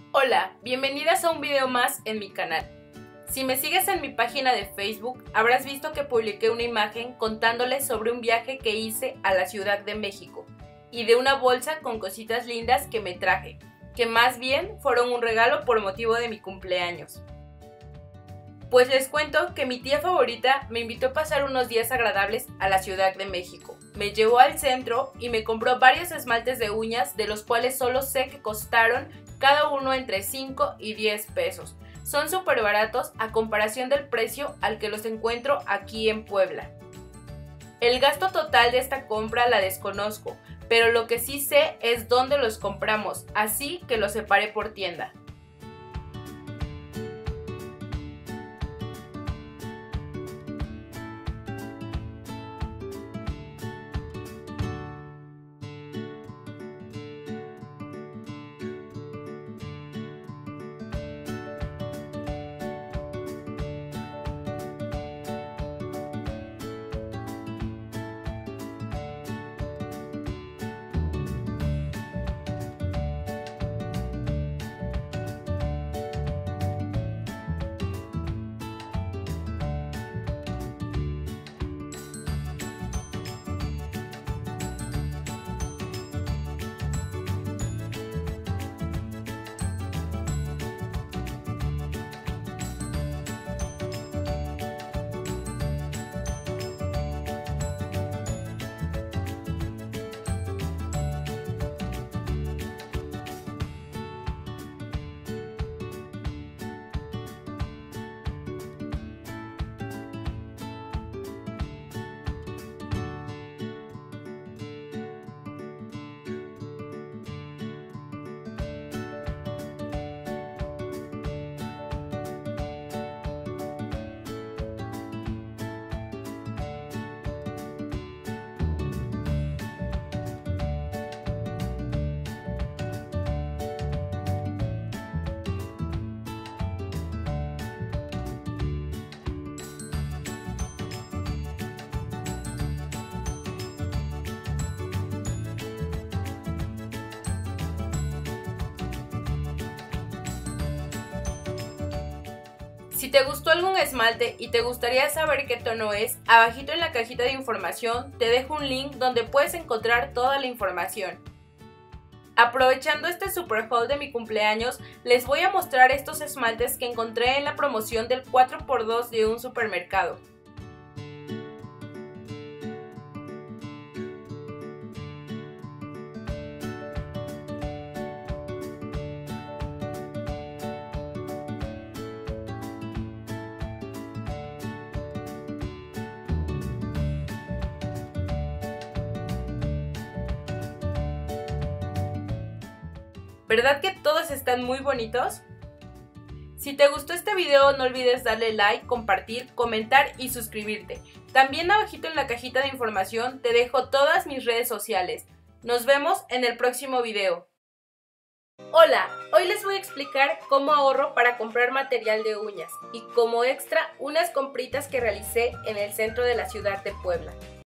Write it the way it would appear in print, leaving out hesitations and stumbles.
Hola, bienvenidas a un video más en mi canal. Si me sigues en mi página de Facebook, habrás visto que publiqué una imagen contándoles sobre un viaje que hice a la Ciudad de México y de una bolsa con cositas lindas que me traje, que más bien fueron un regalo por motivo de mi cumpleaños. Pues les cuento que mi tía favorita me invitó a pasar unos días agradables a la Ciudad de México. Me llevó al centro y me compró varios esmaltes de uñas, de los cuales solo sé que costaron cada uno entre 5 y 10 pesos. Son súper baratos a comparación del precio al que los encuentro aquí en Puebla. El gasto total de esta compra la desconozco, pero lo que sí sé es dónde los compramos, así que los separé por tienda. Si te gustó algún esmalte y te gustaría saber qué tono es, abajito en la cajita de información te dejo un link donde puedes encontrar toda la información. Aprovechando este super haul de mi cumpleaños, les voy a mostrar estos esmaltes que encontré en la promoción del 4x2 de un supermercado. ¿Verdad que todos están muy bonitos? Si te gustó este video no olvides darle like, compartir, comentar y suscribirte. También abajito en la cajita de información te dejo todas mis redes sociales. Nos vemos en el próximo video. Hola, hoy les voy a explicar cómo ahorro para comprar material de uñas y como extra unas compritas que realicé en el centro de la ciudad de Puebla.